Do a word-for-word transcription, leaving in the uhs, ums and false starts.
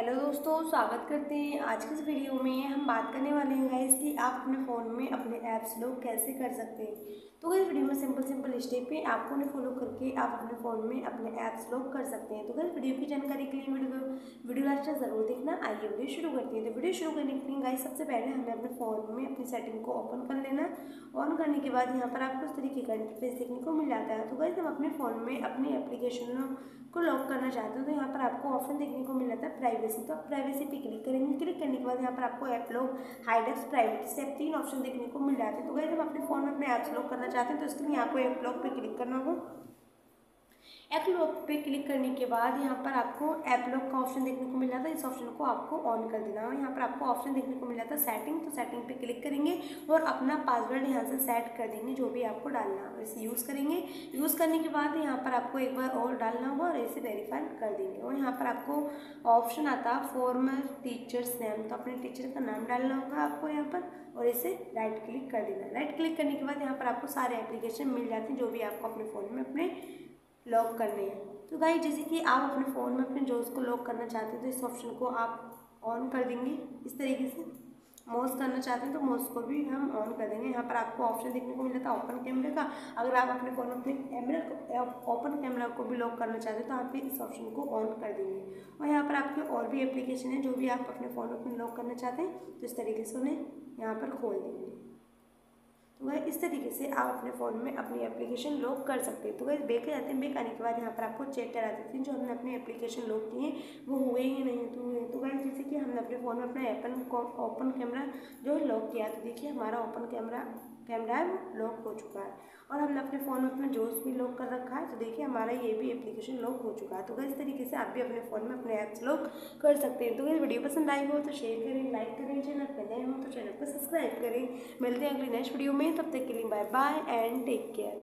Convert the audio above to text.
Hello दोस्तों, स्वागत करते हैं। आज की इस वीडियो में हम बात करने वाले हैं गाइस कि आप अपने फ़ोन में अपने ऐप्स लोग कैसे कर सकते हैं। तो इस वीडियो में सिंपल सिंपल स्टेप है, आपको उन्हें फॉलो करके आप अपने फ़ोन में अपने ऐप्स लोग कर सकते हैं। तो गाइस वीडियो की जानकारी के लिए वीडियो वीडियो लास्ट तक जरूर देखना। आइए वीडियो शुरू करते हैं। तो वीडियो शुरू करने के लिए गाइस सबसे पहले हमें अपने फ़ोन में अपनी सेटिंग को ओपन कर लेना। ऑन करने के बाद यहाँ पर आपको इस तरीके का इंटरफेस देखने को मिल जाता है। तो गाइस हम अपने फ़ोन में अपनी एप्लीकेशनों को लॉक करना चाहते हो तो यहाँ पर आपको ऑप्शन देखने को मिल जाता है प्राइवेसी। तो आप प्राइवेसी पे क्लिक करेंगे। क्लिक करने के बाद यहाँ पर आपको app lock, hide apps, privacy से तीन ऑप्शन देखने को मिल जाते हैं। तो गाइस हम अपने फोन में अपने ऐप्स लॉक करना चाहते हैं तो इसके लिए आपको ऐप लॉक पे क्लिक करना होगा। ऐप लॉक पे क्लिक करने के बाद यहाँ पर आपको ऐप लॉक का ऑप्शन देखने को मिल जाता है। इस ऑप्शन को आपको ऑन कर देना है। यहाँ पर आपको ऑप्शन देखने को मिल जाता है सेटिंग। तो सेटिंग पे क्लिक करेंगे और अपना पासवर्ड यहाँ से सेट कर देंगे जो भी आपको डालना है। इसे यूज़ करेंगे। यूज़ करने के बाद यहाँ पर आपको एक बार और डालना होगा और इसे वेरीफाई कर देंगे। और यहाँ पर आपको ऑप्शन आता है फॉर्मर टीचर्स नेम। तो अपने टीचर का नाम डालना होगा आपको यहाँ पर और इसे राइट क्लिक कर देना। राइट क्लिक करने के बाद यहाँ पर आपको सारे एप्लीकेशन मिल जाते हैं जो भी आपको अपने फ़ोन में अपने लॉक करने हैं। तो गाइस जैसे कि आप अपने फ़ोन में अपने जोश को लॉक करना चाहते हैं तो इस ऑप्शन को आप ऑन कर देंगे। इस तरीके से मॉस करना चाहते हैं तो मॉस को भी हम ऑन कर देंगे। यहाँ पर आपको ऑप्शन देखने को मिल जाता है ओपन कैमरे का। अगर आप अपने फ़ोन में अपने कैमरे को ओपन कैमरा को भी लॉक करना चाहते हैं तो आप भी इस ऑप्शन को ऑन कर देंगे। और यहाँ पर आपके और भी एप्लीकेशन है जो भी आप अपने फ़ोन में अपने लॉक करना चाहते हैं तो इस तरीके से उन्हें यहाँ पर खोल देंगे। तो वह इस तरीके से आप अपने फ़ोन में अपनी एप्लीकेशन लॉक कर सकते हैं। तो वह बेक जाते हैं। बेक आने के बाद यहाँ पर आपको चेक करा देते हैं जो हमने अपने एप्लीकेशन लॉक किए वो हुए ही नहीं तो हुए। तो वह जैसे कि हमने अपने फ़ोन में अपना एपन ओपन कैमरा जो लॉक किया तो देखिए हमारा ओपन कैमरा कैमरा है वो लॉक हो चुका है। और हमने अपने फ़ोन में अपना जोश भी लॉक कर रखा है तो देखिए हमारा ये भी एप्लीकेशन लॉक हो चुका है। तो इस तरीके से आप भी अपने फ़ोन में अपने ऐप्स लॉक कर सकते हैं। तो अगर वीडियो पसंद आई हो तो शेयर करें, लाइक करें, चैनल पर नए हो तो चैनल को सब्सक्राइब करें। मिलते हैं अगली नेक्स्ट वीडियो में। तब तक के लिए bye bye and take care.